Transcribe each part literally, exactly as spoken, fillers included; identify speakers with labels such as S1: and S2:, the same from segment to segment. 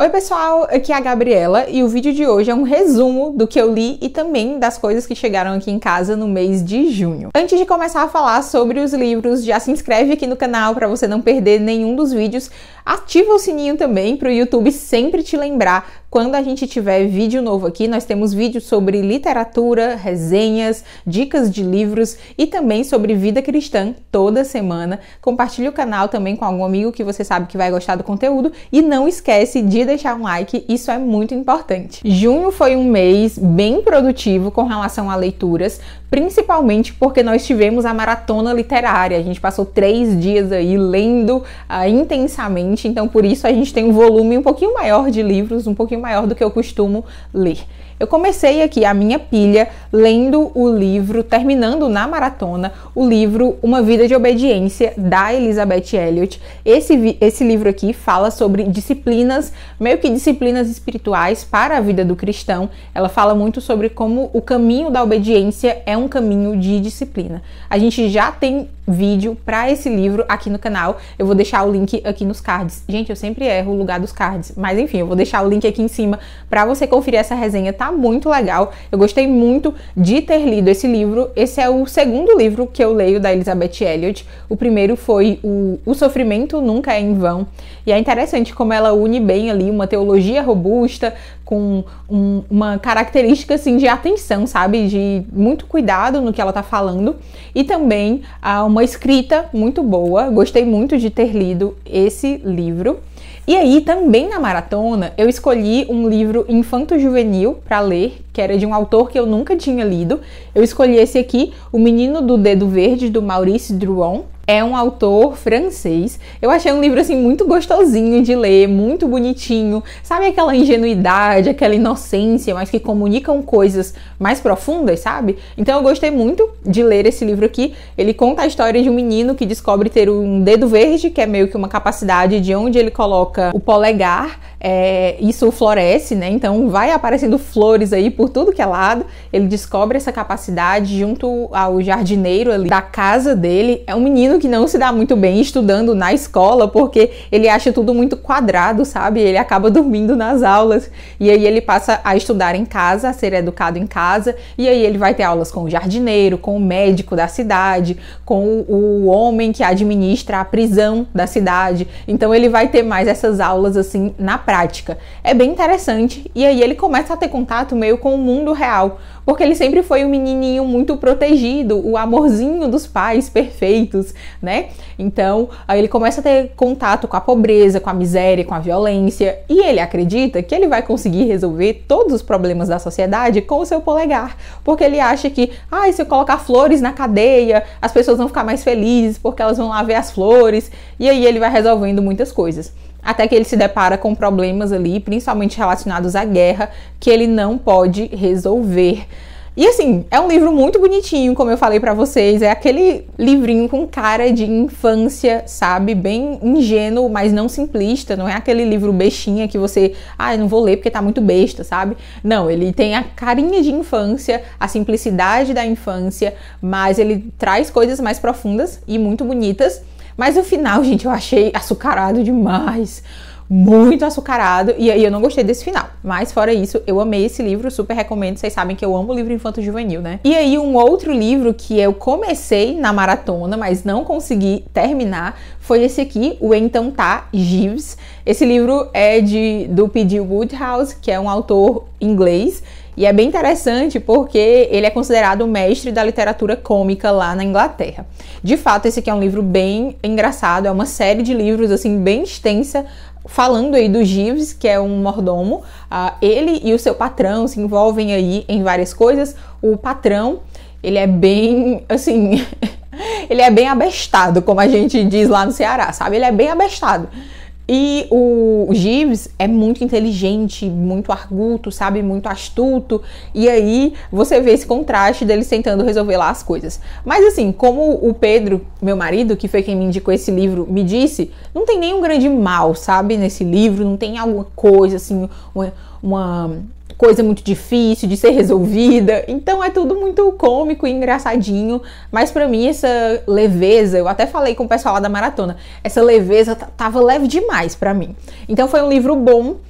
S1: Oi pessoal, aqui é a Gabriela e o vídeo de hoje é um resumo do que eu li e também das coisas que chegaram aqui em casa no mês de junho. Antes de começar a falar sobre os livros, já se inscreve aqui no canal para você não perder nenhum dos vídeos. Ativa o sininho também para o YouTube sempre te lembrar quando a gente tiver vídeo novo aqui. Nós temos vídeos sobre literatura, resenhas, dicas de livros e também sobre vida cristã toda semana. Compartilhe o canal também com algum amigo que você sabe que vai gostar do conteúdo e não esquece de deixar um like, isso é muito importante. Junho foi um mês bem produtivo com relação a leituras, principalmente porque nós tivemos a maratona literária. A gente passou três dias aí lendo uh, intensamente, então por isso a gente tem um volume um pouquinho maior de livros, um pouquinho maior do que eu costumo ler. Eu comecei aqui a minha pilha lendo o livro, terminando na maratona, o livro Uma Vida de Obediência, da Elisabeth Elliot. Esse, esse livro aqui fala sobre disciplinas, meio que disciplinas espirituais para a vida do cristão. Ela fala muito sobre como o caminho da obediência é um caminho de disciplina. A gente já tem vídeo para esse livro aqui no canal, eu vou deixar o link aqui nos cards. Gente, eu sempre erro o lugar dos cards, mas enfim, eu vou deixar o link aqui em cima para você conferir essa resenha, tá muito legal. Eu gostei muito de ter lido esse livro. Esse é o segundo livro que eu leio da Elisabeth Elliot. O primeiro foi o, o Sofrimento Nunca é em Vão, e é interessante como ela une bem ali uma teologia robusta com um, uma característica assim de atenção, sabe, de muito cuidado no que ela tá falando, e também ah, uma escrita muito boa. Gostei muito de ter lido esse livro. E aí, também na maratona, eu escolhi um livro infanto-juvenil para ler, que era de um autor que eu nunca tinha lido. Eu escolhi esse aqui, O Menino do Dedo Verde, do Maurice Druon. É um autor francês. Eu achei um livro assim muito gostosinho de ler, muito bonitinho. Sabe aquela ingenuidade, aquela inocência, mas que comunicam coisas mais profundas, sabe? Então eu gostei muito de ler esse livro aqui. Ele conta a história de um menino que descobre ter um dedo verde, que é meio que uma capacidade de onde ele coloca o polegar, é, isso floresce, né? Então vai aparecendo flores aí por tudo que é lado. Ele descobre essa capacidade junto ao jardineiro ali da casa dele. É um menino que não se dá muito bem estudando na escola, porque ele acha tudo muito quadrado, sabe? Ele acaba dormindo nas aulas, e aí ele passa a estudar em casa, a ser educado em casa, e aí ele vai ter aulas com o jardineiro, com o médico da cidade, com o homem que administra a prisão da cidade. Então ele vai ter mais essas aulas assim na prática. É bem interessante, e aí ele começa a ter contato meio com o mundo real, porque ele sempre foi um menininho muito protegido, o amorzinho dos pais perfeitos, né? Então, aí ele começa a ter contato com a pobreza, com a miséria, com a violência, e ele acredita que ele vai conseguir resolver todos os problemas da sociedade com o seu polegar, porque ele acha que, ah, se eu colocar flores na cadeia, as pessoas vão ficar mais felizes, porque elas vão lá ver as flores, e aí ele vai resolvendo muitas coisas. Até que ele se depara com problemas ali, principalmente relacionados à guerra, que ele não pode resolver. E assim, é um livro muito bonitinho, como eu falei pra vocês, é aquele livrinho com cara de infância, sabe? Bem ingênuo, mas não simplista, não é aquele livro bestinha que você, ah, eu não vou ler porque tá muito besta, sabe? Não, ele tem a carinha de infância, a simplicidade da infância, mas ele traz coisas mais profundas e muito bonitas. Mas o final, gente, eu achei açucarado demais, muito açucarado, e aí eu não gostei desse final. Mas fora isso, eu amei esse livro, super recomendo, vocês sabem que eu amo livro infanto-juvenil, né? E aí um outro livro que eu comecei na maratona, mas não consegui terminar, foi esse aqui, o Então Tá, Jeeves. Esse livro é de, do P D Wodehouse, que é um autor inglês, e é bem interessante porque ele é considerado o mestre da literatura cômica lá na Inglaterra. De fato, esse aqui é um livro bem engraçado, é uma série de livros assim bem extensa, falando aí do Jeeves, que é um mordomo. Uh, ele e o seu patrão se envolvem aí em várias coisas. O patrão, ele é bem, assim, ele é bem abestado, como a gente diz lá no Ceará, sabe? Ele é bem abestado. E o Jeeves é muito inteligente, muito arguto, sabe? Muito astuto. E aí você vê esse contraste deles tentando resolver lá as coisas. Mas assim, como o Pedro, meu marido, que foi quem me indicou esse livro, me disse, não tem nenhum grande mal, sabe? Nesse livro, não tem alguma coisa assim, uma... uma coisa muito difícil de ser resolvida, então é tudo muito cômico e engraçadinho, mas pra mim essa leveza, eu até falei com o pessoal lá da maratona, essa leveza tava leve demais pra mim. Então foi um livro bom,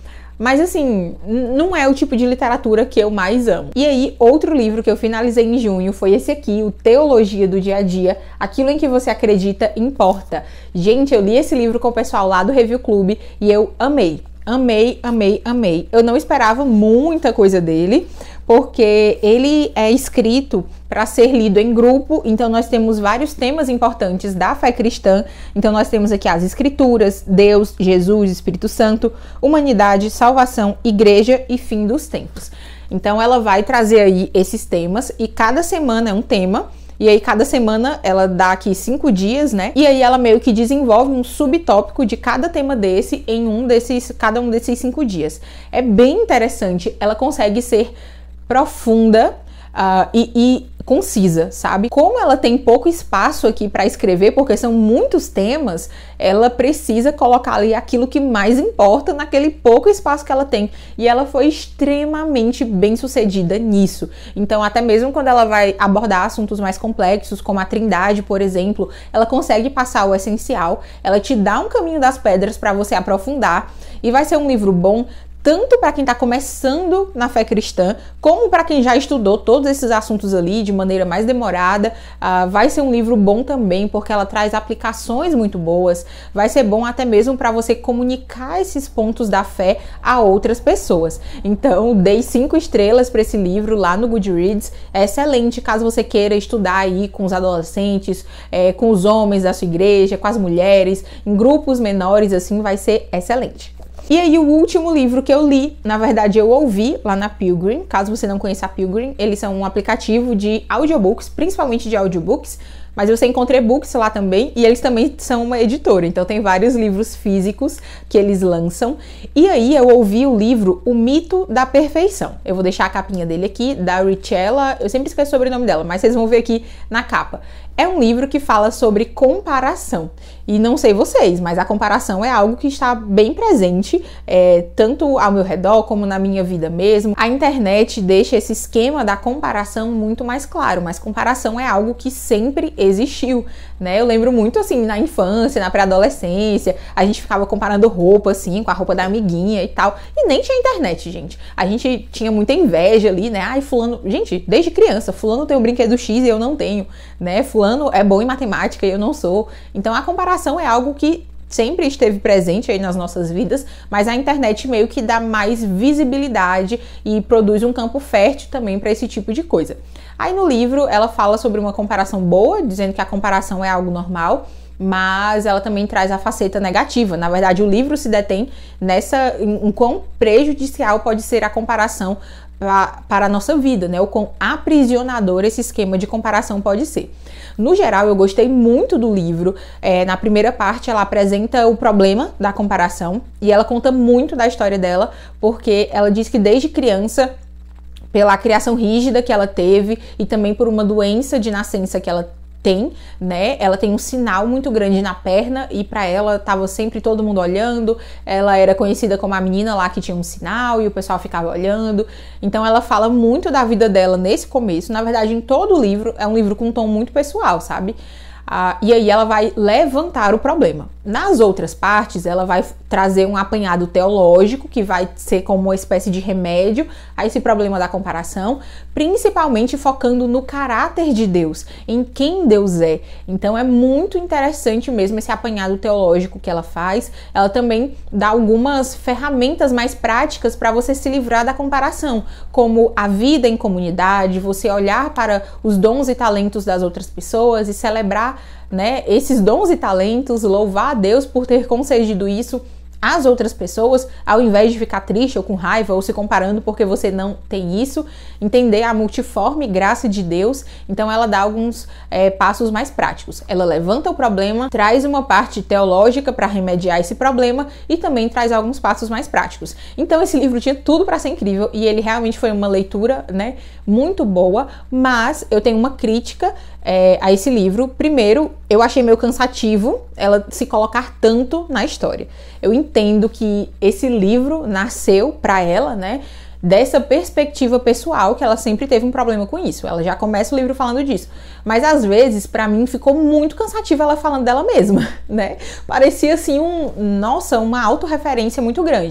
S1: mas assim, não é o tipo de literatura que eu mais amo. E aí, outro livro que eu finalizei em junho foi esse aqui, o Teologia do Dia a Dia, aquilo em que você acredita importa. Gente, eu li esse livro com o pessoal lá do Review Club e eu amei. Amei, amei, amei. Eu não esperava muita coisa dele, porque ele é escrito para ser lido em grupo, então nós temos vários temas importantes da fé cristã. Então nós temos aqui as escrituras, Deus, Jesus, Espírito Santo, humanidade, salvação, igreja e fim dos tempos. Então ela vai trazer aí esses temas e cada semana é um tema. E aí, cada semana, ela dá aqui cinco dias, né? E aí, ela meio que desenvolve um subtópico de cada tema desse em um desses, cada um desses cinco dias. É bem interessante. Ela consegue ser profunda uh, e, e concisa, sabe? Como ela tem pouco espaço aqui para escrever, porque são muitos temas, ela precisa colocar ali aquilo que mais importa naquele pouco espaço que ela tem. E ela foi extremamente bem sucedida nisso. Então, até mesmo quando ela vai abordar assuntos mais complexos, como a Trindade, por exemplo, ela consegue passar o essencial, ela te dá um caminho das pedras para você aprofundar, e vai ser um livro bom tanto para quem está começando na fé cristã, como para quem já estudou todos esses assuntos ali de maneira mais demorada. Uh, vai ser um livro bom também, porque ela traz aplicações muito boas. Vai ser bom até mesmo para você comunicar esses pontos da fé a outras pessoas. Então, dei cinco estrelas para esse livro lá no Goodreads. É excelente caso você queira estudar aí com os adolescentes, é, com os homens da sua igreja, com as mulheres, em grupos menores, assim, vai ser excelente. E aí, o último livro que eu li, na verdade eu ouvi lá na Pilgrim. Caso você não conheça a Pilgrim, eles são um aplicativo de audiobooks, principalmente de audiobooks, mas você encontra e-books lá também, e eles também são uma editora, então tem vários livros físicos que eles lançam. E aí eu ouvi o livro O Mito da Perfeição. Eu vou deixar a capinha dele aqui, da Richella, eu sempre esqueço o sobrenome dela, mas vocês vão ver aqui na capa. É um livro que fala sobre comparação. E não sei vocês, mas a comparação é algo que está bem presente, é, tanto ao meu redor como na minha vida mesmo. A internet deixa esse esquema da comparação muito mais claro, mas comparação é algo que sempre existiu, né? Eu lembro muito, assim, na infância, na pré-adolescência, a gente ficava comparando roupa, assim, com a roupa da amiguinha e tal. E nem tinha internet, gente. A gente tinha muita inveja ali, né? Ai, fulano... Gente, desde criança, fulano tem um brinquedo X e eu não tenho, né? Fulano é bom em matemática e eu não sou. Então, a comparação é algo que sempre esteve presente aí nas nossas vidas, mas a internet meio que dá mais visibilidade e produz um campo fértil também para esse tipo de coisa. Aí no livro ela fala sobre uma comparação boa, dizendo que a comparação é algo normal, mas ela também traz a faceta negativa. Na verdade, o livro se detém nessa, em, em quão prejudicial pode ser a comparação pra, para a nossa vida, né? O quão aprisionador esse esquema de comparação pode ser. No geral, eu gostei muito do livro. É, na primeira parte, ela apresenta o problema da comparação e ela conta muito da história dela, porque ela diz que desde criança, pela criação rígida que ela teve e também por uma doença de nascença que ela tem, né? Ela tem um sinal muito grande na perna e para ela tava sempre todo mundo olhando. Ela era conhecida como a menina lá que tinha um sinal e o pessoal ficava olhando. Então ela fala muito da vida dela nesse começo. Na verdade, em todo o livro, é um livro com um tom muito pessoal, sabe? Ah, e aí ela vai levantar o problema. Nas outras partes, ela vai trazer um apanhado teológico que vai ser como uma espécie de remédio a esse problema da comparação, principalmente focando no caráter de Deus, em quem Deus é. Então é muito interessante mesmo esse apanhado teológico que ela faz. Ela também dá algumas ferramentas mais práticas para você se livrar da comparação, como a vida em comunidade, você olhar para os dons e talentos das outras pessoas e celebrar, né, esses dons e talentos, louvar a Deus por ter concedido isso às outras pessoas, ao invés de ficar triste ou com raiva ou se comparando porque você não tem isso, entender a multiforme graça de Deus. Então ela dá alguns é, passos mais práticos. Ela levanta o problema, traz uma parte teológica para remediar esse problema e também traz alguns passos mais práticos. Então esse livro tinha tudo para ser incrível e ele realmente foi uma leitura, né, muito boa, mas eu tenho uma crítica é, a esse livro. Primeiro, eu achei meio cansativo ela se colocar tanto na história. Eu entendo que esse livro nasceu para ela, né, dessa perspectiva pessoal, que ela sempre teve um problema com isso. Ela já começa o livro falando disso. Mas às vezes, para mim, ficou muito cansativo ela falando dela mesma, né? Parecia assim um, nossa, uma autorreferência muito grande.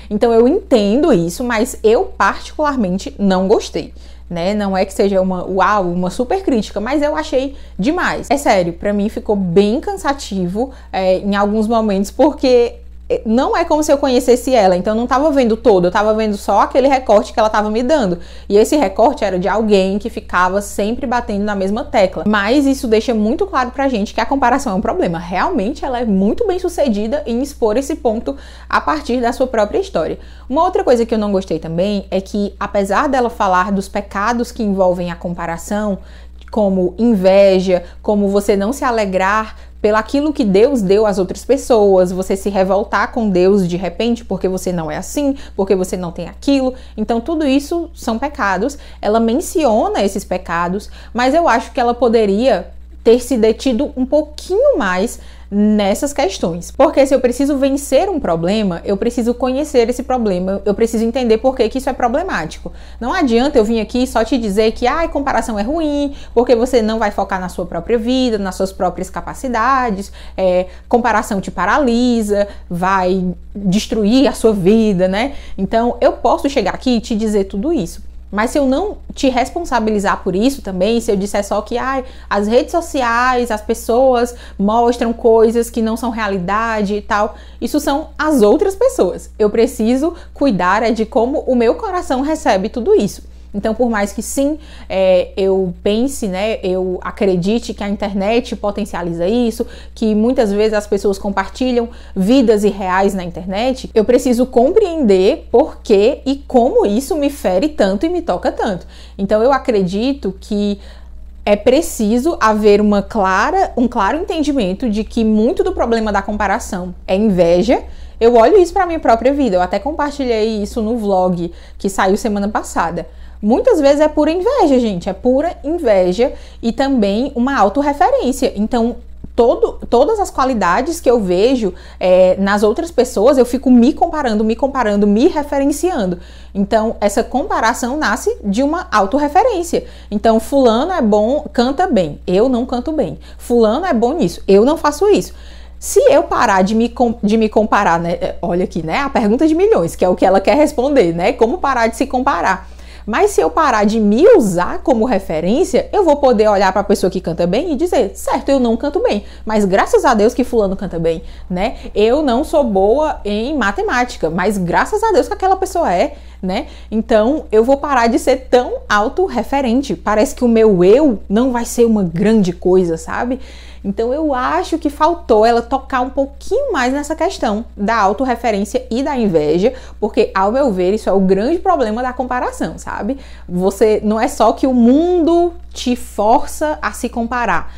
S1: Então eu entendo isso, mas eu particularmente não gostei. Né? Não é que seja uma uau, uma super crítica, mas eu achei demais. É sério, pra mim ficou bem cansativo é, em alguns momentos, porque não é como se eu conhecesse ela, então eu não tava vendo todo, eu tava vendo só aquele recorte que ela tava me dando. E esse recorte era de alguém que ficava sempre batendo na mesma tecla. Mas isso deixa muito claro pra gente que a comparação é um problema. Realmente ela é muito bem sucedida em expor esse ponto a partir da sua própria história. Uma outra coisa que eu não gostei também é que, apesar dela falar dos pecados que envolvem a comparação, como inveja, como você não se alegrar pelaquilo que Deus deu às outras pessoas, você se revoltar com Deus de repente porque você não é assim, porque você não tem aquilo. Então tudo isso são pecados. Ela menciona esses pecados, mas eu acho que ela poderia ter se detido um pouquinho mais nessas questões. Porque se eu preciso vencer um problema, eu preciso conhecer esse problema, eu preciso entender por que que isso é problemático. Não adianta eu vir aqui só te dizer que a ah, comparação é ruim, porque você não vai focar na sua própria vida, nas suas próprias capacidades, é, comparação te paralisa, vai destruir a sua vida, né? Então eu posso chegar aqui e te dizer tudo isso. Mas se eu não te responsabilizar por isso também, se eu disser só que ah, as redes sociais, as pessoas mostram coisas que não são realidade e tal, isso são as outras pessoas. Eu preciso cuidar é de como o meu coração recebe tudo isso. Então, por mais que sim, é, eu pense, né, eu acredite que a internet potencializa isso, que muitas vezes as pessoas compartilham vidas irreais na internet, eu preciso compreender por que e como isso me fere tanto e me toca tanto. Então, eu acredito que é preciso haver uma clara, um claro entendimento de que muito do problema da comparação é inveja. Eu olho isso para minha própria vida, eu até compartilhei isso no vlog que saiu semana passada. Muitas vezes é pura inveja, gente, é pura inveja e também uma autorreferência. Então, todo, todas as qualidades que eu vejo é, nas outras pessoas, eu fico me comparando, me comparando, me referenciando. Então, essa comparação nasce de uma autorreferência. Então, fulano é bom, canta bem, eu não canto bem. Fulano é bom nisso, eu não faço isso. Se eu parar de me, de me comparar, né? Olha aqui, né? A pergunta de milhões, que é o que ela quer responder, né? Como parar de se comparar? Mas se eu parar de me usar como referência, eu vou poder olhar para a pessoa que canta bem e dizer, certo, eu não canto bem, mas graças a Deus que fulano canta bem, né? Eu não sou boa em matemática, mas graças a Deus que aquela pessoa é, né? Então, eu vou parar de ser tão autorreferente. Parece que o meu eu não vai ser uma grande coisa, sabe? Então, eu acho que faltou ela tocar um pouquinho mais nessa questão da autorreferência e da inveja, porque, ao meu ver, isso é o grande problema da comparação, sabe? Você, não é só que o mundo te força a se comparar,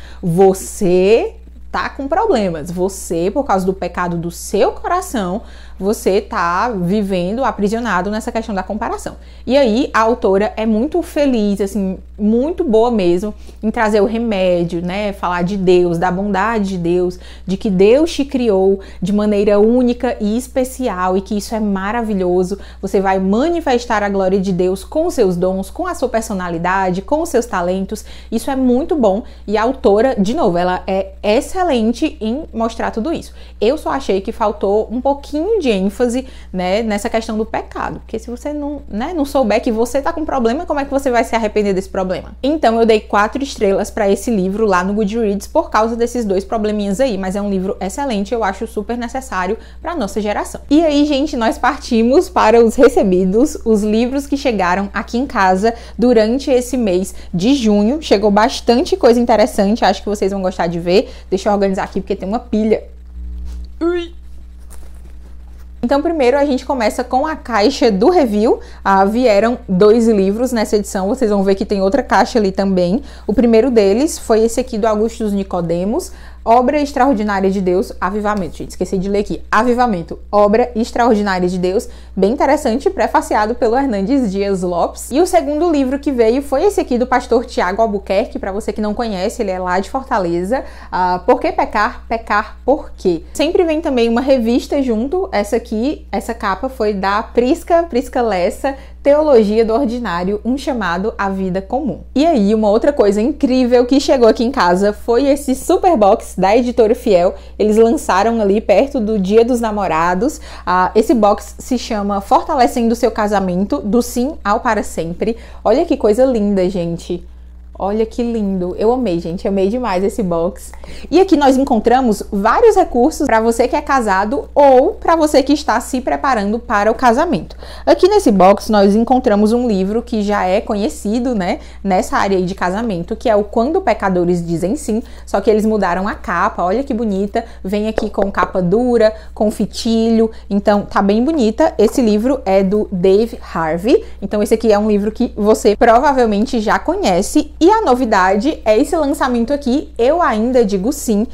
S1: você tá com problemas, você, por causa do pecado do seu coração, você tá vivendo aprisionado nessa questão da comparação. E aí, a autora é muito feliz, assim, muito boa mesmo em trazer o remédio, né? Falar de Deus, da bondade de Deus, de que Deus te criou de maneira única e especial e que isso é maravilhoso. Você vai manifestar a glória de Deus com os seus dons, com a sua personalidade, com os seus talentos. Isso é muito bom e a autora, de novo, ela é excelente em mostrar tudo isso. Eu só achei que faltou um pouquinho de ênfase, né, nessa questão do pecado, porque se você não, né, não souber que você tá com problema, como é que você vai se arrepender desse problema? Então eu dei quatro estrelas para esse livro lá no Goodreads por causa desses dois probleminhas aí, mas é um livro excelente, eu acho super necessário para nossa geração. E aí, gente, nós partimos para os recebidos, os livros que chegaram aqui em casa durante esse mês de junho. Chegou bastante coisa interessante, acho que vocês vão gostar de ver. Deixa eu organizar aqui porque tem uma pilha. Ui. Então, primeiro a gente começa com a caixa do review. Ah, vieram dois livros nessa edição, vocês vão ver que tem outra caixa ali também. O primeiro deles foi esse aqui do Augustus Nicodemos, Obra Extraordinária de Deus, Avivamento. Gente, esqueci de ler aqui. Avivamento, Obra Extraordinária de Deus. Bem interessante, prefaciado pelo Hernandes Dias Lopes. E o segundo livro que veio foi esse aqui do pastor Tiago Albuquerque. Para você que não conhece, ele é lá de Fortaleza. Uh, Por que pecar? Pecar por quê? Sempre vem também uma revista junto. Essa aqui, essa capa foi da Prisca, Prisca Lessa. Teologia do Ordinário, um chamado à vida comum. E aí, uma outra coisa incrível que chegou aqui em casa foi esse super box da Editora Fiel. Eles lançaram ali perto do Dia dos Namorados. Ah, esse box se chama Fortalecendo o Seu Casamento, do Sim ao Para Sempre. Olha que coisa linda, gente. Olha que lindo, eu amei, gente, amei demais esse box. E aqui nós encontramos vários recursos para você que é casado ou para você que está se preparando para o casamento. Aqui nesse box nós encontramos um livro que já é conhecido, né, nessa área aí de casamento, que é o Quando Pecadores Dizem Sim, só que eles mudaram a capa, olha que bonita, vem aqui com capa dura, com fitilho, então tá bem bonita. Esse livro é do Dave Harvey, então esse aqui é um livro que você provavelmente já conhece. E a novidade é esse lançamento aqui, Eu Ainda Digo Sim.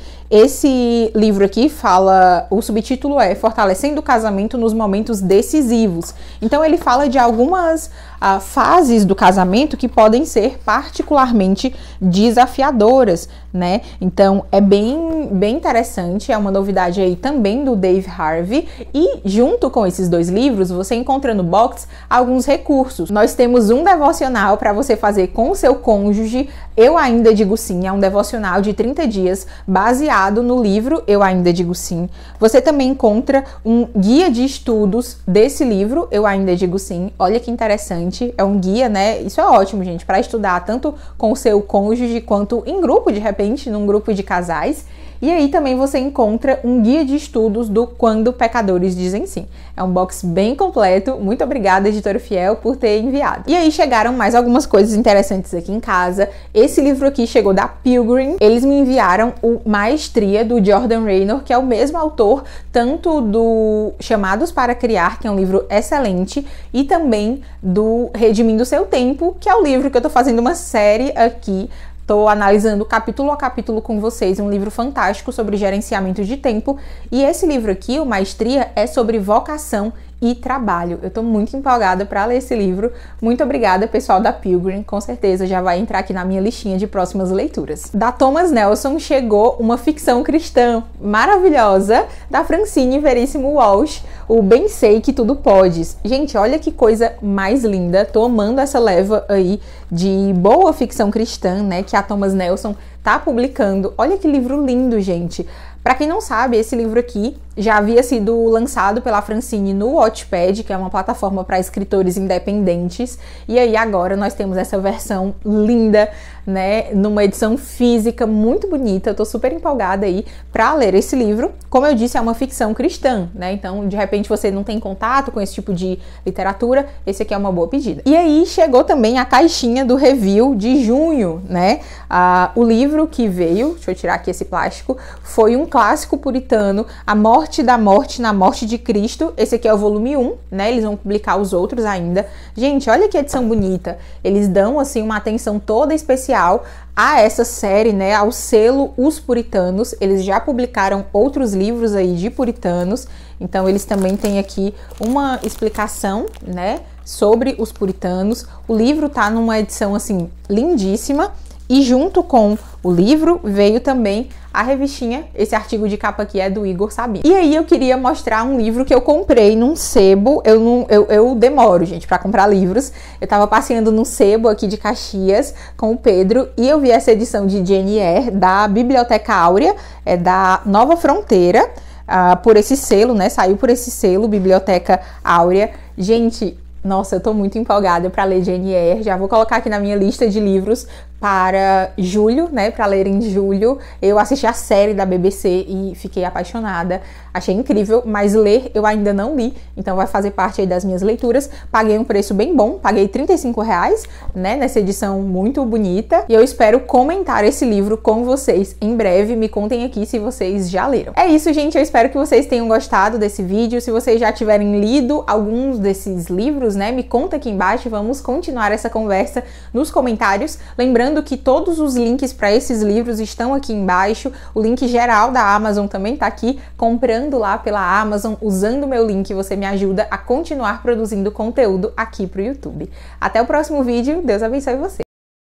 S1: Esse livro aqui fala, o subtítulo é Fortalecendo o Casamento nos Momentos Decisivos. Então ele fala de algumas uh, fases do casamento que podem ser particularmente desafiadoras, né? Então é bem, bem interessante, é uma novidade aí também do Dave Harvey. E junto com esses dois livros, você encontra no box alguns recursos. Nós temos um devocional para você fazer com o seu cônjuge, Eu Ainda Digo Sim, é um devocional de trinta dias baseado no livro Eu Ainda Digo Sim. Você também encontra um guia de estudos desse livro, Eu Ainda Digo Sim. Olha que interessante, é um guia, né? Isso é ótimo, gente, para estudar tanto com o seu cônjuge quanto em grupo, de repente, num grupo de casais. E aí também você encontra um guia de estudos do Quando Pecadores Dizem Sim. É um box bem completo. Muito obrigada, Editora Fiel, por ter enviado. E aí chegaram mais algumas coisas interessantes aqui em casa. Esse livro aqui chegou da Pilgrim. Eles me enviaram o Maestria, do Jordan Raynor, que é o mesmo autor tanto do Chamados para Criar, que é um livro excelente, e também do Redimindo Seu Tempo, que é o livro que eu tô fazendo uma série aqui. Estou analisando capítulo a capítulo com vocês, um livro fantástico sobre gerenciamento de tempo. E esse livro aqui, o Maestria, é sobre vocação e trabalho. Eu tô muito empolgada para ler esse livro. Muito obrigada, pessoal da Pilgrim. Com certeza já vai entrar aqui na minha listinha de próximas leituras. Da Thomas Nelson chegou uma ficção cristã maravilhosa da Francine Veríssimo Walsh, o Bem Sei Que Tudo Podes. Gente, olha que coisa mais linda. Tô amando essa leva aí de boa ficção cristã, né, que a Thomas Nelson tá publicando. Olha que livro lindo, gente. Para quem não sabe, esse livro aqui já havia sido lançado pela Francine no Wattpad, que é uma plataforma para escritores independentes, e aí agora nós temos essa versão linda, né, numa edição física muito bonita. Eu tô super empolgada aí para ler esse livro. Como eu disse, é uma ficção cristã, né, então de repente você não tem contato com esse tipo de literatura, esse aqui é uma boa pedida. E aí chegou também a caixinha do review de junho, né, ah, o livro que veio, deixa eu tirar aqui esse plástico, foi um clássico puritano, A Morte da Morte na Morte de Cristo. Esse aqui é o volume um, né? Eles vão publicar os outros ainda. Gente, olha que edição bonita. Eles dão, assim, uma atenção toda especial a essa série, né? Ao selo Os Puritanos. Eles já publicaram outros livros aí de puritanos. Então, eles também têm aqui uma explicação, né? Sobre os puritanos. O livro tá numa edição, assim, lindíssima. E junto com o livro veio também a revistinha. Esse artigo de capa aqui é do Igor Sabino. E aí eu queria mostrar um livro que eu comprei num sebo. Eu, não, eu, eu demoro, gente, para comprar livros. Eu tava passeando num sebo aqui de Caxias com o Pedro e eu vi essa edição de Jane Eyre da Biblioteca Áurea, é da Nova Fronteira, uh, por esse selo, né? Saiu por esse selo, Biblioteca Áurea. Gente, nossa, eu tô muito empolgada para ler Jane Eyre. Já vou colocar aqui na minha lista de livros para julho, né, para ler em julho. Eu assisti a série da B B C e fiquei apaixonada, achei incrível, mas ler eu ainda não li, então vai fazer parte aí das minhas leituras. Paguei um preço bem bom, paguei trinta e cinco reais, né, nessa edição muito bonita, e eu espero comentar esse livro com vocês em breve. Me contem aqui se vocês já leram. É isso, gente, eu espero que vocês tenham gostado desse vídeo. Se vocês já tiverem lido alguns desses livros, né, me conta aqui embaixo, vamos continuar essa conversa nos comentários. Lembrando que todos os links para esses livros estão aqui embaixo. O link geral da Amazon também tá aqui. Comprando lá pela Amazon, usando o meu link, você me ajuda a continuar produzindo conteúdo aqui pro YouTube. Até o próximo vídeo. Deus abençoe você.